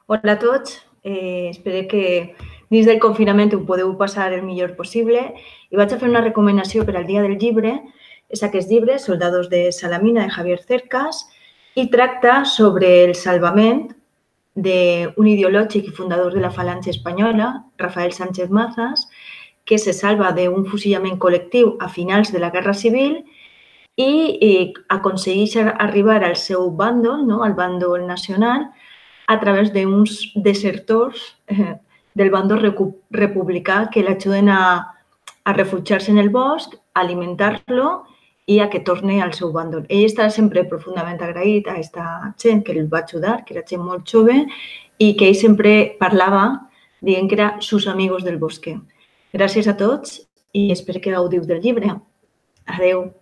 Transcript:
Hola a tots, espero que dins del confinament ho podeu passar el millor possible i vaig a fer una recomanació per al Dia del Llibre. És aquest llibre, Soldados de Salamina, de Javier Cercas, i tracta sobre el salvament d'un ideològic i fundador de la Falange espanyola, Rafael Sánchez Mazas, que se salva d'un fusillament col·lectiu a finals de la Guerra Civil i aconsegueix arribar al seu bàndol, no? Al bàndol nacional, a través d'uns desertors del bàndol republicà que l'ajuden a refugiar-se en el bosc, a alimentar-lo i a que torni al seu bàndol. Ell està sempre profundament agraït a aquesta gent que el va ajudar, que era gent molt jove, i que ell sempre parlava dient que era sus amigos del bosque. Gràcies a tots i espero que gaudiu del llibre. Adéu.